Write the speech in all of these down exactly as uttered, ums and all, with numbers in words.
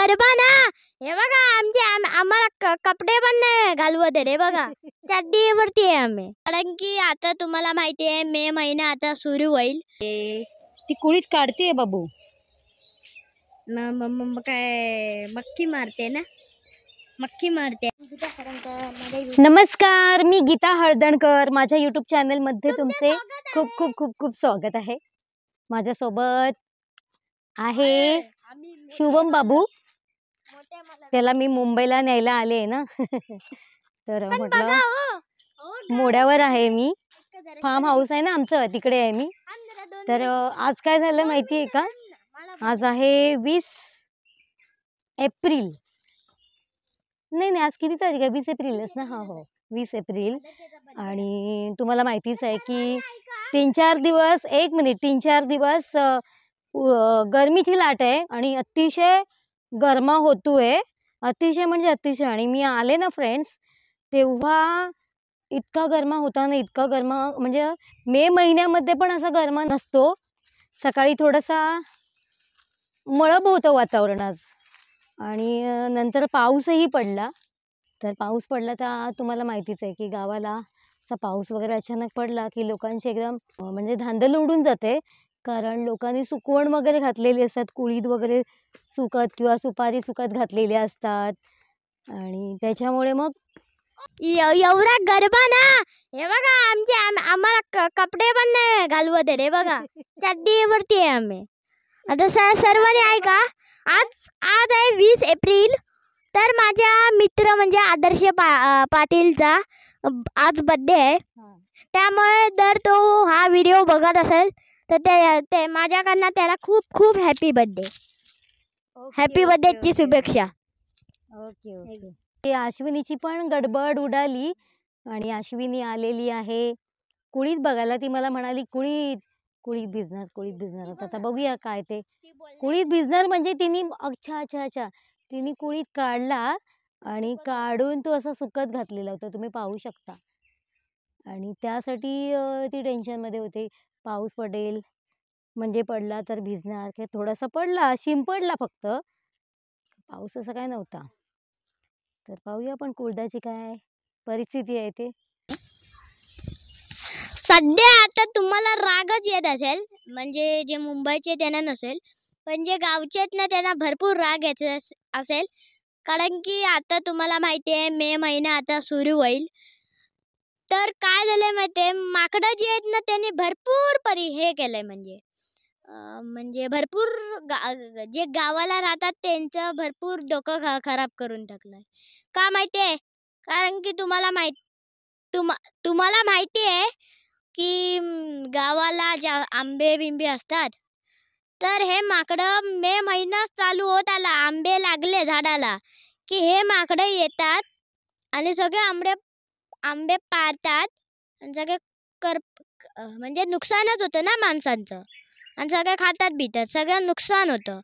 गरबा ना, हे बघा आमचे आम्हाला कपडे पण नाही घालवत रे बघा. चड्डीवरती आहे आम्ही. कारण की आता तुम्हाला माहिती आहे मे महिना आता सुरू होईल. ती कुळीत काढते बाबू. मग काय मक्की मारते ना, मक्की मारते. नमस्कार, मी गीता हळदणकर. माझ्या यूट्यूब चॅनल मध्ये तुमचे खूप खूप खूप खूप स्वागत आहे. माझ्यासोबत आहे शुभम बाबू. त्याला मी मुंबईला न्यायला आले ना तर म्हटलं मोड्यावर आहे मी. फार्म हाऊस आहे ना आमचं, तिकडे आहे मी. तर आज काय झालं माहिती आहे का, आज आहे वीस एप्रिल. नाही नाही आज किती तारीख आहे? वीस एप्रिलच ना. हा हो वीस एप्रिल. आणि तुम्हाला माहितीच आहे की तीन चार दिवस एक मिनिट तीन चार दिवस गरमीची लाट आहे आणि अतिशय गरमा होतोय, अतिशय म्हणजे अतिशय. आणि मी आले ना फ्रेंड्स, तेव्हा इतका गरमा होता ना, इतका गरमा म्हणजे मे महिन्यामध्ये पण असा गरमा नसतो. सकाळी थोडासा मळब होतं वातावरण आज, आणि नंतर पाऊसही पडला. तर पाऊस पडला तर तुम्हाला माहितीच आहे की गावाला असा पाऊस वगैरे अचानक पडला की लोकांची एकदम म्हणजे धांदल उडून जाते. कारण लोकांनी सुकवण वगैरे घातलेली असतात, कुळीद वगैरे सुकत किंवा सुपारी सुकत घातलेली असतात. आणि त्याच्यामुळे मग एवढा गरबा ना, हे बघा आमचे आम्हाला कपडे पण नाही घालवत रे बघा. चड्डीवरती आहे आम्ही. आता सर्वांनी ऐका, आज आज आहे वीस एप्रिल. तर माझ्या मित्र म्हणजे आदर्श पा पाटीलचा आज बर्थडे आहे. त्यामुळे जर तो हा व्हिडिओ बघत असेल तर ते, ते माझ्याकडनं त्याला खूप खूप हॅपी बर्थडे, हॅपी बर्थडेची शुभेच्छा. Okay okay. अश्विनीची पण गडबड उडाली आणि अश्विनी आलेली आहे कुळीत बघायला. ती मला म्हणाली कुळीत कुळीत भिजणार कुळीत भिजणार. आता बघूया काय ते कुळीत भिजणार म्हणजे तिने अच्छा अच्छा अच्छा तिने कुळीत काढला आणि काढून तो असा सुकत घातलेला होता, तुम्ही पाहू शकता. आणि त्यासाठी ती टेन्शनमध्ये होते, पाऊस पडेल म्हणजे पडला तर भिजणार, की थोडासा पडला शिंपडला फक्त, पाऊस असा काय नव्हता. तर पाहूया पण कुळदाची काय परिस्थिती आहे ते. सध्या आता तुम्हाला रागच येत असेल, म्हणजे जे मुंबईचे त्यांना नसेल, पण जे गावचे आहेत ना त्यांना भरपूर राग यायचा असेल. कारण की आता तुम्हाला माहिती आहे मे महिना आता सुरू होईल. तर काय झालंय माहितीये, माकडं जे आहेत ना त्यांनी भरपूर परी हे केलंय, म्हणजे म्हणजे भरपूर गा जे गावाला राहतात त्यांचं भरपूर डोकं खराब करून टाकलंय. का माहितीये? कारण की तुम्हाला माहित तुम्हा तुम्हाला माहिती आहे की गावाला ज्या आंबे बिंबे असतात, तर हे माकडं मे महिना चालू होत आला, आंबे लागले झाडाला की हे माकडं येतात आणि सगळे आंबे आंबे पाडतात आणि सगळे कर म्हणजे नुकसानच होतं ना माणसांचं, आणि सगळे खातात बितात, सगळं नुकसान होतं.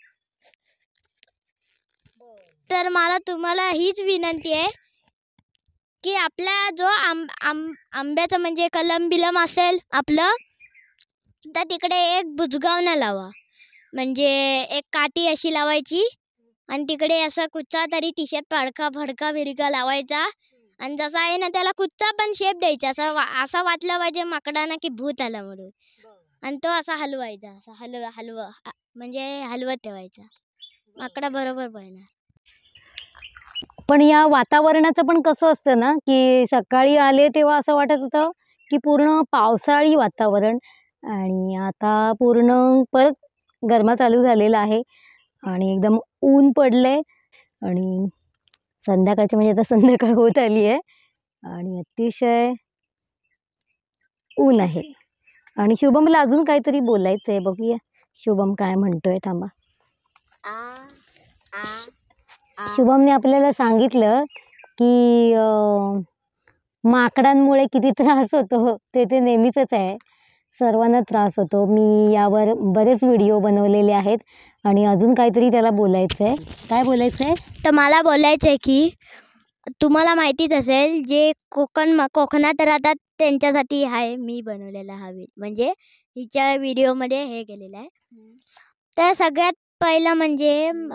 तर मला तुम्हाला हीच विनंती आहे की आपला जो आंब आंब आंब्याचं म्हणजे कलम बिलम असेल आपलं, तर तिकडे एक बुजगावणं लावा. म्हणजे एक काठी अशी लावायची आणि तिकडे असं कुठचा तरी तिशेत फडका फडका बिरका लावायचा, आणि जसा आहे ना त्याला कुठचा पण शेप द्यायचा. असं असं वाटलं पाहिजे माकडांना की भूत आला म्हणून, आणि तो असा हलवायचा, असा हलवा हलवा म्हणजे हलवत ठेवायचा, माकडा बरोबर पळणार. पण या वातावरणाचं पण कसं असतं ना की सकाळी आले तेव्हा असं वाटत होतं की पूर्ण पावसाळी वातावरण, आणि आता पूर्ण परत गरमा चालू झालेला आहे आणि एकदम ऊन पडलंय. आणि संध्याकाळची म्हणजे आता संध्याकाळ होत आली आहे आणि अतिशय ऊन आहे. आणि शुभमला अजून काहीतरी बोलायचं आहे, बघूया शुभम काय म्हणतोय. थांबा. शुभमने आपल्याला सांगितलं की माकडांमुळे किती त्रास होतो ते ते नेहमीचंच आहे, सर्वांना त्रास होतो. मी यावर बरेच व्हिडिओ बनवलेले आहेत आणि अजून काहीतरी त्याला बोलायचं आहे. काय बोलायचं आहे? तर मला बोलायचं आहे की तुम्हाला माहितीच असेल, जे कोकण कोकणात राहतात त्यांच्यासाठी आहे मी बनवलेला हा व्हिडिओ, म्हणजे हिच्या व्हिडिओमध्ये हे केलेलं आहे. तर सगळ्यात पहिलं म्हणजे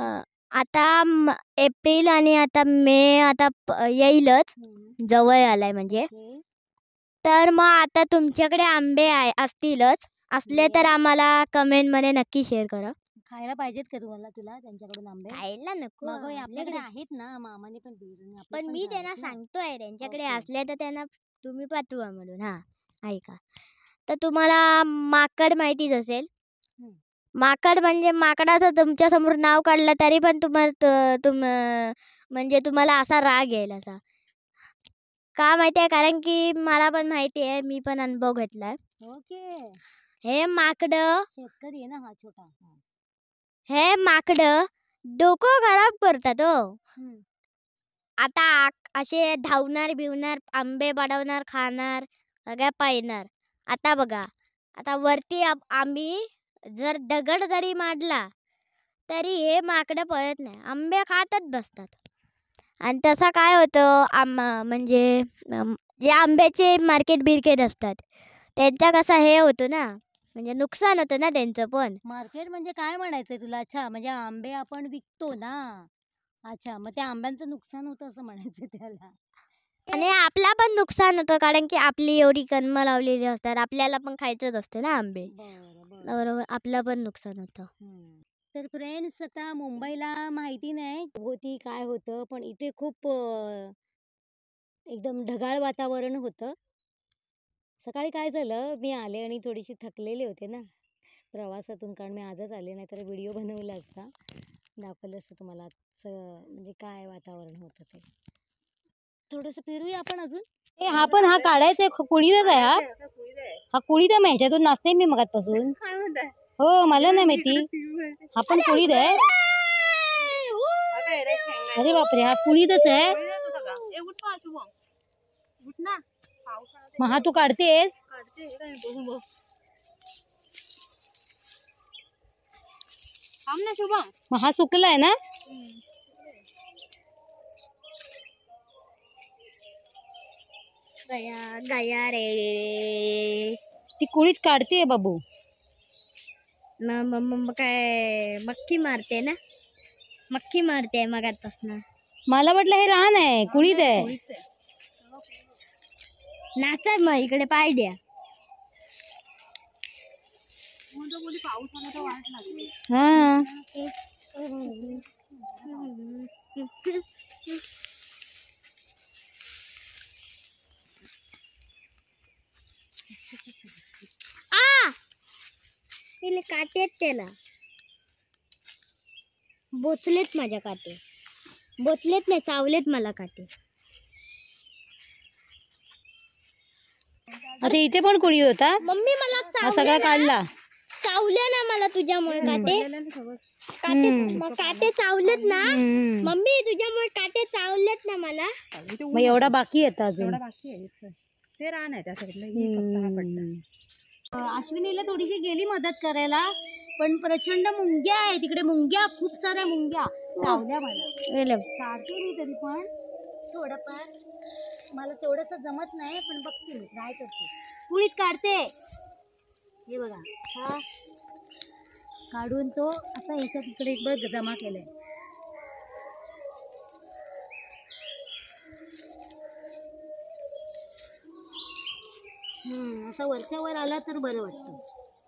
आता म- एप्रिल आणि आता मे आता प- येईलच, जवळ आलाय म्हणजे. ओके. तर मग आता तुमच्याकडे आंबे आहे असतीलच, असले तर आम्हाला कमेंट मध्ये नक्की शेअर करा. खायला पाहिजेत का तुम्हाला तुला त्यांच्याकडून आंबे? खायला नको मागं हे आपल्याकडे आपल्याकडे. आहेत ना, मामाने पण दिले आणि आपले पण मी झाड त्यांना आहेत ना. सांगतोय त्यांच्याकडे ओके. असले तर त्यांना तुम्ही पाठवा म्हणून. हा ऐका, तर तुम्हाला माकड माहितीच असेल. हम्म. माकड म्हणजे माकडाचं तुमच्या समोर नाव काढलं तरी पण तुम्हाला तुम म्हणजे तुम्हाला असा राग येईल असा. का माहिती आहे? कारण की मला पण माहिती आहे, मी पण अनुभव घेतलाय. ओके. हे माकड शेतकरी आहे ना हा छोटा. हा. हे माकड डोकं खराब करतात हो. हम्म. आता आ- असे धावणार बिवणार, आंबे पडवणार, खाणार, सगळ्या पाहिणार. आता बघा, आता वरती आप- आम्ही जर दगड जरी मारला तरी हे माकडं पळत नाही, आंबे खातच बसतात. आणि तसं काय होतं, आम म्हणजे अम, जे आंब्याचे मार्केट बिरकेट असतात त्यांचा कसा हे होतो ना, म्हणजे नुकसान होतं ना त्यांचं पण. मार्केट म्हणजे काय म्हणायचंय तुला? अच्छा, म्हणजे आंबे आपण विकतो ना. अच्छा, मग त्या आंब्यांचं नुकसान होतं असं म्हणायचं त्याला. आणि आपला पण नुकसान होतं, कारण की आपली एवढी कलमं लावलेली असतात, आपल्याला पण खायचंच असतं ना आंबे. बरं बरं. बरोबर, आपलं पण नुकसान होतं. हम्म. तर फ्रेंड्स, आता मुंबईला माहिती नाही होती काय होतं, पण इथे खूप अं, एकदम ढगाळ वातावरण होतं. सकाळी काय झालं, मी आले आणि थोडीशी थकलेले होते ना प्रवासातून, कारण मी आजच आले, नाही तर व्हिडिओ बनवला असता, दाखवलं असतं तुम्हाला असं म्हणजे काय वातावरण होतं ते. थोडंसं फिरूया आपण अजून. ए, हा पण हा काढायचा आहे, कुळीदच आहे हा. हा कुळीद आहे, ह्याच्यातून नाचते मी मगातपासून. हो, मला नाही माहिती. हा पण कुळीद आहे. अरे बापरे, हा कुळीदच आहे. मग हा तू काढतेस? मग हा सुकलाय ना? गया गया रे. ती कुळीद काढतेय बाबू. म- म- म- काय मक्खी मारते ना, मक्खी मारते मगातपासून. मला वाटलं हे रान आहे, कुळीद आहे. नाचाय मग इकडे पाय द्या. हा. आ तिले काटे आहेत, त्याला बोचलेत, माझ्या काटे बोचलेत नाही, चावलेत मला काटे. आता इथे पण कुळीद होता. मम्मी मला हा चावले सगळा ना, काढला. चावले ना मला तुझ्यामुळे काटे. काटे मग काटे चावलेत ना हम्म. मम्मी, तुझ्यामुळे काटे चावलेत ना मला. मग एवढा बाकी येतं अजून. ते रान आहे त्या साईडला. हम्म. अश्विनीला थोडीशी गेली मदत करायला, पण प्रचंड मुंग्या आहे तिकडे. मुंग्या, खूप साऱ्या मुंग्या चावल्या मला. काढते मी तरी पण थोडंफार, मला तेवढंच जमत नाही, पण बघते मी, ट्राय करते. कुळीत काढते. हे बघा, हा काढून तो असा ह्याच्या तिकडे एक बघ जमा केलाय. हम्म, असा वरच्या वर आला तर बरं वाटतं.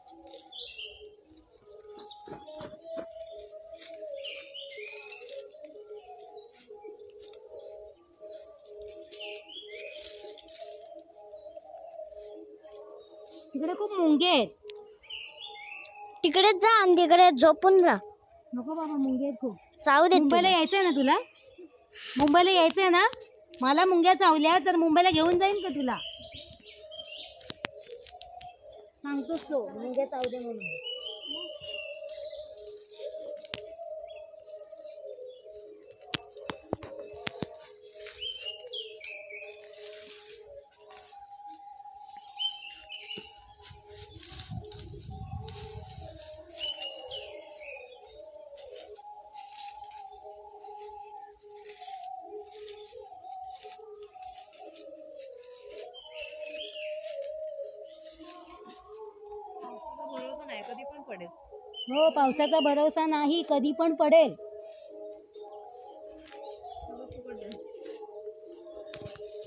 तिकडे खूप मुंगे आहेत. तिकडे जा आणि तिकडे झोपून राहा. नको बाबा, मुंगे आहेत खूप. चावू दे. मुंबईला यायचंय ना तुला? मुंबईला यायचंय ना? मला मुंग्या चावल्या तर मुंबईला घेऊन जाईन का तुला? सांगतोस तो मुंग्या चावल्या म्हणून. कधी पण पडेल. हो, पावसाचा भरोसा नाही, कधी पण पडेल.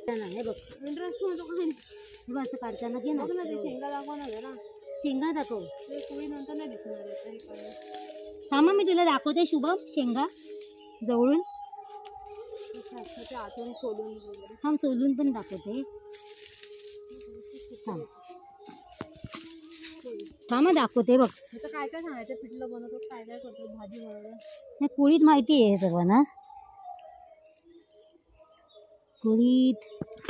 हे बघ हे बघ असं काढताना घे ना शेंगा दाखव ना जरा. शेंगा दाखव. ते पोळी नंतर नाही दिसणार आहे, तरी पण. थांबा मी तुला दाखवते शुभम शेंगा जवळून. अच्छा, ते आतून सोडून वगैरे. थांब सोलून पण दाखवते. थांब थांब दाखवते बघ. आता काय काय सांगायचं, पिठलं बनवतो काय काय करतो, भाजी बनवतो. हे कुळीत माहिती आहे सर्व ना. कुळीत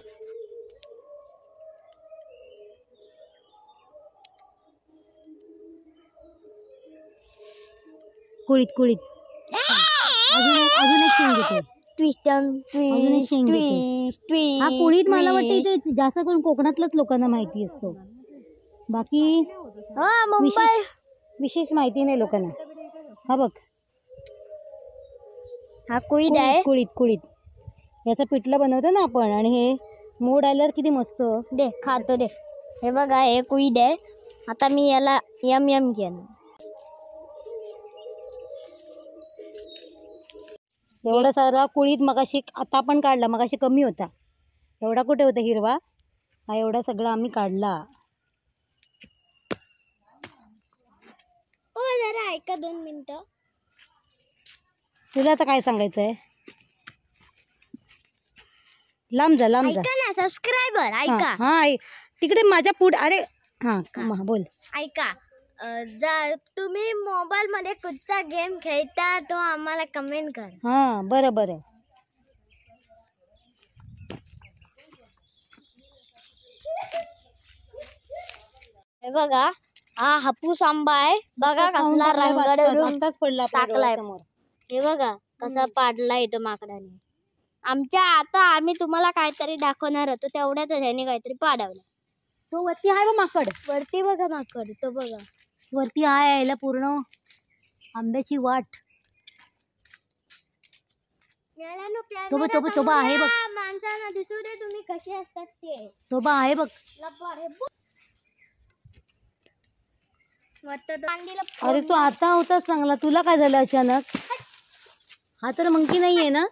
कुळीत कुळीत अजून एक अजून एक शेंग घेते. ट्विस्ट अजून एक शेंग घेते. हा कुळीत मला वाटतं इथे जास्त करून कोकणातल्याच लोकांना माहिती असतो. बाकी विशेष विशेष माहिती नाही लोकांना. हा बघ हा कुळीत आहे. कुळीत कुळीत याचं पिठलं बनवतो ना आपण. आणि हे मोड आल्यावर किती मस्त. दे खातो दे. हे बघा हे कुळीत आहे. आता मी याला यम यम केलं. एवढा सारा कुळीत मगाशी आता आपण काढला. मगाशी कमी होता. एवढा कुठे होता हिरवा. हा एवढा सगळा आम्ही काढला. ओ जरा ऐका दोन मिनिटं. तुला आता काय सांगायचंय. लांब जा लांब जा. ऐका ना सबस्क्रायबर हा ऐका. हा ऐ- तिकडे माझ्या पुढे. अरे हा हा, बोल. ऐका अं, जर तुम्ही मोबाईल मध्ये कुठचा गेम खेळता तो आम्हाला कमेंट करा. हा बरं बरं. हे बघा हा हापूस आंबा आहे. बघा कसला रंगडून आताच पडला आपल्या टाकलाय. डोळ्यासमोर. हे बघा कसा पाडलाय तो माकडाने. आमच्या आता आम्ही तुम्हाला काहीतरी दाखवणार होतो तेवढ्यातच ह्याने काहीतरी पाडवलं. तो वरती आहे बघ माकड. वरती बघा माकड तो बघा. वरती आहे यायला पूर्ण आंब्याची वाट. तो बघ, तो बघ, तो बघ आहे बघ. माणसांना दिसू दे तुम्ही कसे असतात ते. तो बा आहे बघ. लब्बा रे बो. वाटतं तो अंडीला अरे तू आता होता चांगला. तुला काय झालं अचानक. हा तर मंकी नाहीये ना.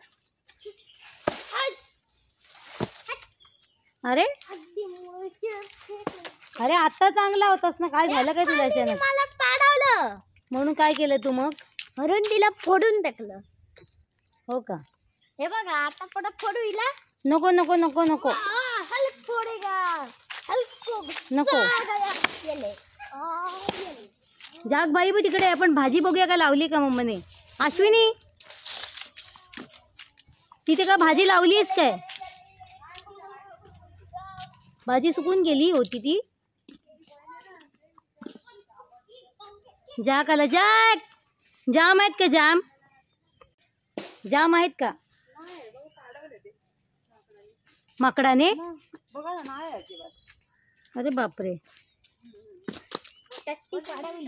अरे अगदी मोठे. अरे आता चांगला होतास ना. काय झालं काय तुला अचानक. मला पाडवलं म्हणून काय केलं तू मग. म्हणून तिला फोडून टाकलं. हो का. हे बघा आता परत फोडू हिला. नको नको नको नको आ, हल्क फोडेगा हल्क नको. गेले. आ, गेले. जाग बाई बघ तिकडे. आपण भाजी बघूया का लावली का मम्मीने. अश्विनी तिथे का भाजी लावलीस काय. भाजी सुकून गेली होती ती. जाक आला. जाक जाम आहेत का. जाम जाम आहेत का माकडाने. बघा ना नाही अजिबात. अरे बापरे. टट्टी पाडवली.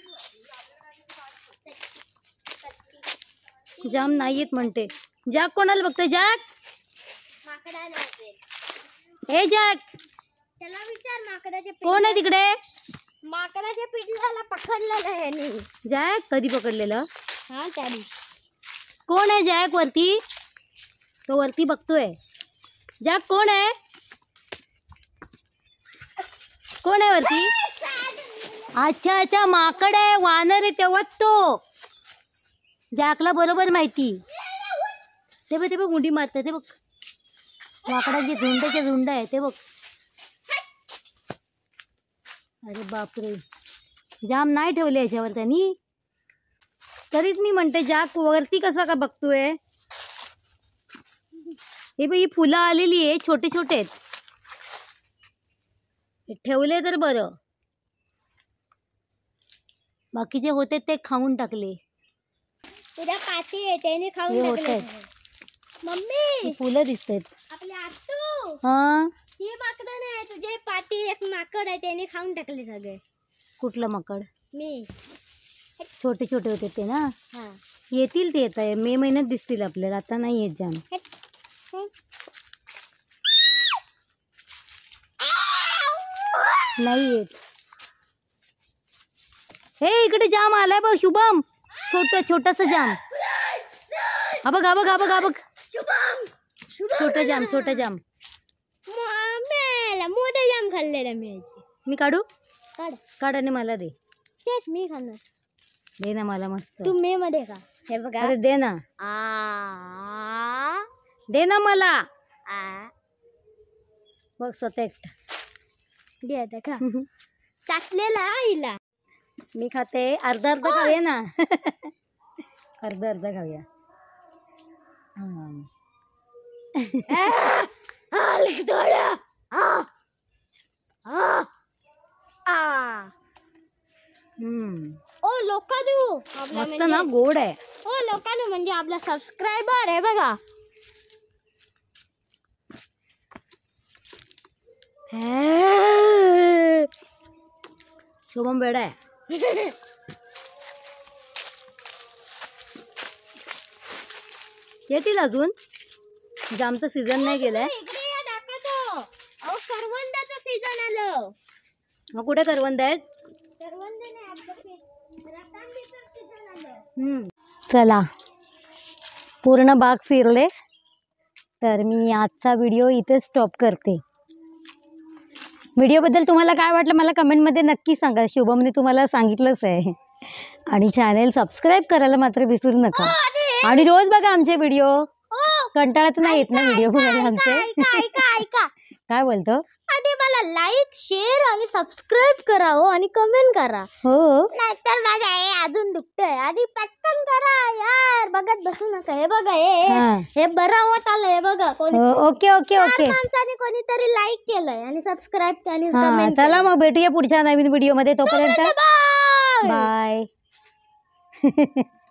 जाम नाही येत म्हणते. जाक कोणाला बघतोय. जाक माकडाने असेल. ए जाक त्याला विचार माकडाच्या कोण आहे तिकडे. माकडाच्या पिठल्याला पकडलेलं आहे ह्यानी. जॅक कधी पकडलेलं. हा त्याने. कोण आहे जॅक वरती. तो वरती बघतोय. जॅक कोण आहे. कोण आहे वरती. अच्छा अच्छा माकड आहे. वानर आहे तेव्हाच तो. जॅकला बरोबर माहिती. ते बघ ते बघ मुंडी मारते. ते बघ माकडाचे झुंडचे झुंड आहे ते बघ. अरे बापरे. जाम नाही ठेवले याच्यावर त्यांनी. तरीच मी म्हणते जॅक वरती कसा का बघतोय. हे बघ ही फुलं आलेली आहे. छोटे छोटे आहेत. ठेवले तर बरं. बाकीचे होते ते खाऊन टाकले. तुझ्या पाठी आहे त्याने हे खाऊन होत टाकले. आहेत. मम्मी फुलं दिसत आहेत. आपले आतू हा ही माकड नाही. तुझे पाठी एक माकड आहे त्याने खाऊन टाकले सगळे. कुठलं माकड. मी छोटे छोटे होते ते ना. हा येतील ते आता मे महिन्यात दिसतील आपल्याला. आता नाही येत जाम. नाही येत. हे इकडे जाम आलाय बघ शुभम. छोट छोटासा जाम. हा बघ हा बघ हा बघ हा बघ. छोटा जाम छोटा जाम. मोदक खाल्लेला मी मी काढू काढ काढ आणि मला दे. तेच मी खाणार. दे ना मला मस्त. तू मे मध्ये का हे बघा. अरे दे ना आ दे ना मला. आ बघ स्वतः एकटा. घे आता का टाकलेला आईला. मी खाते अर्धा अर्धा खाऊया ना. अर्धा अर्धा खाऊया. हम्म. ओ लोकांनो मस्त ना गोड आहे. हो लोकांनो म्हणजे आपला सबस्क्रायबर आहे बघा. शुभम बेडा आहे. येतील अजून. जामचं सीझन नाही गेलाय. अहो करवंदाचं सीझन आलं. मग कुठे करवंद आहेत. करवंद नाही आपलं रतांबीचं सीझन आलं. हम्म. चला पूर्ण बाग फिरले तर मी आजचा व्हिडिओ इथेच स्टॉप करते. व्हिडिओबद्दल तुम्हाला काय वाटलं मला कमेंटमध्ये नक्की सांगा. शुभमने तुम्हाला सांगितलंच आहे. आणि चॅनेल सबस्क्राईब करायला मात्र विसरू नका. आणि रोज बघा आमचे व्हिडिओ. कंटाळा तर नाही येत ना व्हिडिओ बघायला आमचे. ऐका ऐका काय बोलतो. आधी मला लाईक शेअर आणि सबस्क्राईब करा हो आणि कमेंट करा. हो नाहीतर माझा हे अजून दुखतंय. आधी पटकन करा यार. बघत बसू नका. हे बघा हे हे बरं होत आलं. हे बघा कोणी ओके ओके ओके माणसाने कोणीतरी लाईक केलंय आणि सबस्क्राईब आणि हा कमेंट. चला मग भेटूया पुढच्या नवीन व्हिडिओ मध्ये. तोपर्यंत बाय. बाय.